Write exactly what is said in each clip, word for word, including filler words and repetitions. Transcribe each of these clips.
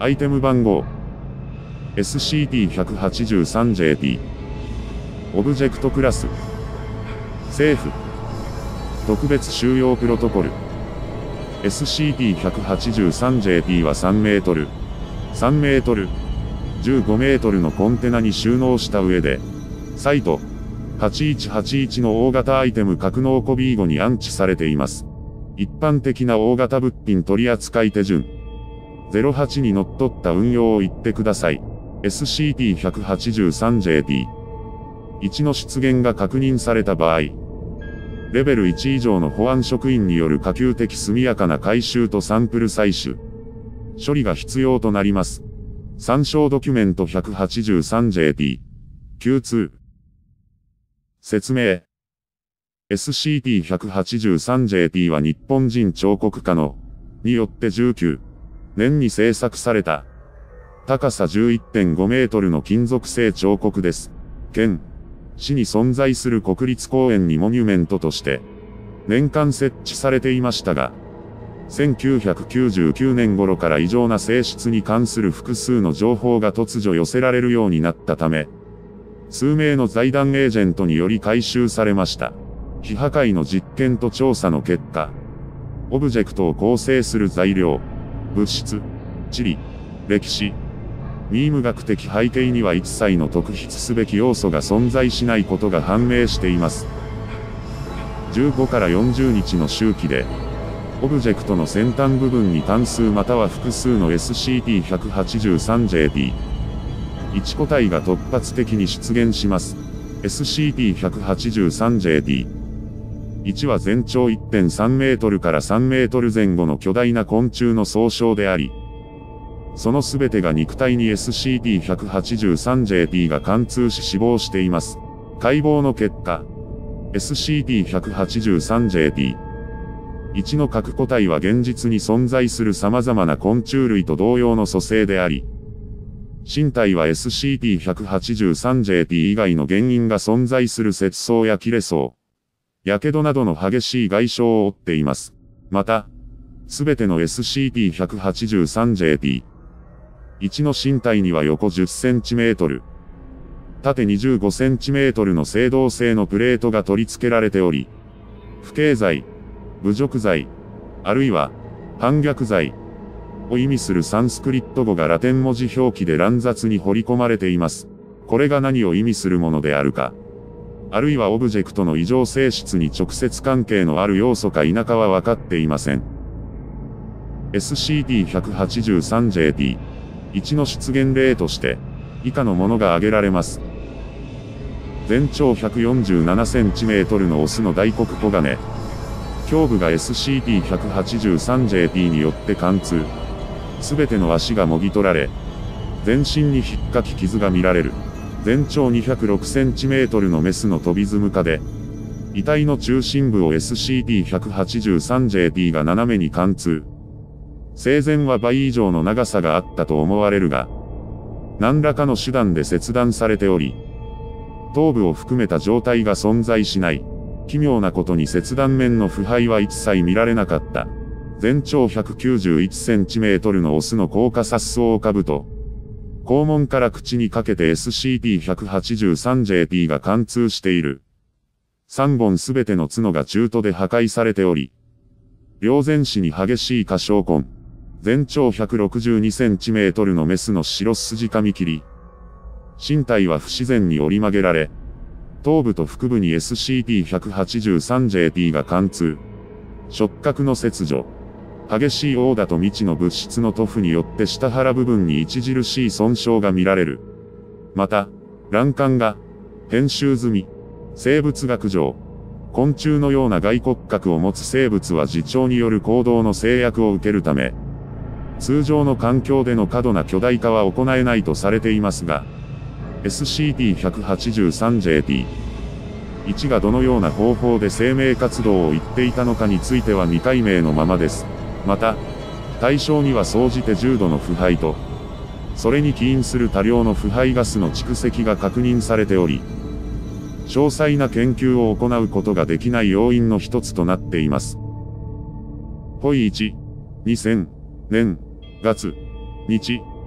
アイテム番号 エスシーティーひゃくはちじゅうさんジェーティー オブジェクトクラス政府特別収容プロトコル エスシーティーひゃくはちじゅうさんジェーティー はさんメートル、さんメートル、じゅうごメートルのコンテナに収納した上で、サイトはちいちはちいちの大型アイテム格納庫 ビーご に安置されています。一般的な大型物品取扱手順。ゼロはちにのっとった運用を言ってください。エスシーティーひゃくはちじゅうさんジェーティー。いちの出現が確認された場合、レベルいち以上の保安職員による可及的速やかな回収とサンプル採取、処理が必要となります。参照ドキュメント ひゃくはちじゅうさんジェーティー。キューツー。説明。エスシーティーひゃくはちじゅうさんジェーティー は日本人彫刻家の、によってじゅうきゅうねんに制作された、高さ じゅういってんごメートルの金属製彫刻です。県、市に存在する国立公園にモニュメントとして、年間設置されていましたが、せんきゅうひゃくきゅうじゅうきゅうねん頃から異常な性質に関する複数の情報が突如寄せられるようになったため、数名の財団エージェントにより回収されました。非破壊の実験と調査の結果、オブジェクトを構成する材料、物質、地理、歴史、ミーム学的背景には一切の特筆すべき要素が存在しないことが判明しています。じゅうごからよんじゅうにちの周期で、オブジェクトの先端部分に単数または複数の エスシーティーひゃくはちじゅうさんジェーティー。いち個体が突発的に出現します。エスシーティーひゃくはちじゅうさんジェーティー。いちは全長 いってんさんメートルからさんメートル前後の巨大な昆虫の総称であり、そのすべてが肉体に エスシーティーひゃくはちじゅうさんジェーティー が貫通し死亡しています。解剖の結果、エスシーティーひゃくはちじゅうさんジェーティー。いちの各個体は現実に存在する様々な昆虫類と同様の組成であり、身体は エスシーティーひゃくはちじゅうさんジェーティー 以外の原因が存在する切創や切れ創、火傷などの激しい外傷を負っています。また、すべての エスシーティーひゃくはちじゅうさんジェーティー。いちの身体には横じゅっセンチメートル、縦にじゅうごセンチメートルの青銅製のプレートが取り付けられており、不敬罪、侮辱罪、あるいは反逆罪を意味するサンスクリット語がラテン文字表記で乱雑に彫り込まれています。これが何を意味するものであるか、あるいはオブジェクトの異常性質に直接関係のある要素か否かは分かっていません。エスシーティーひゃくはちじゅうさんジェーティー。いちの出現例として、以下のものが挙げられます。全長 ひゃくよんじゅうななセンチメートルのオスの大黒コガネ。胸部が エスシーティーひゃくはちじゅうさんジェーティー によって貫通。すべての足がもぎ取られ、全身にひっかき傷が見られる。全長 にひゃくろくセンチメートルのメスのトビズム科で、遺体の中心部を エスシーティーひゃくはちじゅうさんジェーティー が斜めに貫通。生前は倍以上の長さがあったと思われるが、何らかの手段で切断されており、頭部を含めた状態が存在しない。奇妙なことに切断面の腐敗は一切見られなかった。全長 ひゃくきゅうじゅういちセンチメートルのオスの高架殺草兜。肛門から口にかけて エスシーティーひゃくはちじゅうさんジェーティー が貫通している。さんぼんすべての角が中途で破壊されており、両前肢に激しい下小痕。全長 ひゃくろくじゅうにセンチメートルのメスの白筋噛切り。身体は不自然に折り曲げられ、頭部と腹部に エスシーティーひゃくはちじゅうさんジェーティー が貫通。触覚の切除。激しい殴打と未知の物質の塗布によって下腹部分に著しい損傷が見られる。また、卵管が、編集済み。生物学上。昆虫のような外骨格を持つ生物は自腸による行動の制約を受けるため、通常の環境での過度な巨大化は行えないとされていますが、エスシーティーひゃくはちじゅうさんジェーティー。いちがどのような方法で生命活動を言っていたのかについては未解明のままです。また、対象には総じて重度の腐敗と、それに起因する多量の腐敗ガスの蓄積が確認されており、詳細な研究を行うことができない要因の一つとなっています。ポイいち、にせんねん、月、日、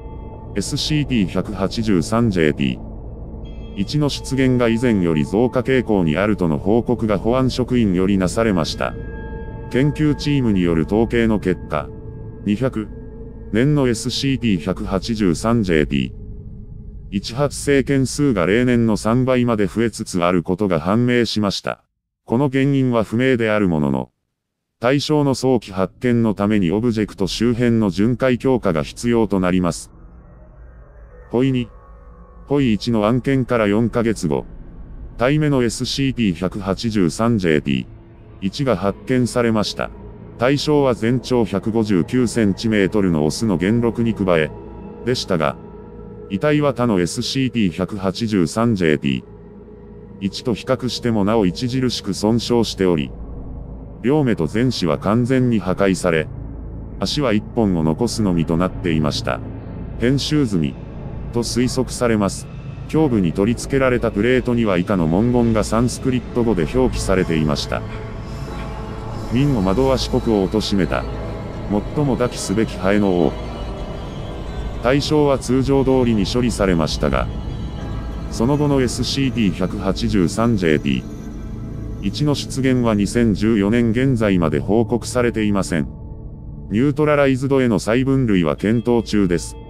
エスシーティーひゃくはちじゅうさんジェーティーいち の出現が以前より増加傾向にあるとの報告が保安職員よりなされました。研究チームによる統計の結果、にひゃくねんの エスシーティーひゃくはちじゅうさんジェーティーいち 発生件数が例年のさんばいまで増えつつあることが判明しました。この原因は不明であるものの、対象の早期発見のためにオブジェクト周辺の巡回強化が必要となります。ポイに、ポイいちの案件からよんかげつご、体目の エスシーティーひゃくはちじゅうさんジェーティーいち が発見されました。対象は全長 ひゃくごじゅうきゅうセンチメートル のオスの元禄に加え、でしたが、遺体は他の エスシーティーひゃくはちじゅうさんジェーティーいち と比較してもなお著しく損傷しており、両目と前肢は完全に破壊され、足はいっぽんを残すのみとなっていました。編集済み、と推測されます。胸部に取り付けられたプレートには以下の文言がサンスクリット語で表記されていました。民を惑わし国を貶めた。最も抱きすべきハエの王。対象は通常通りに処理されましたが、その後の エスシーティーひゃくはちじゅうさんジェーティーいち の出現はにせんじゅうよねん現在まで報告されていません。ニュートラライズドへの再分類は検討中です。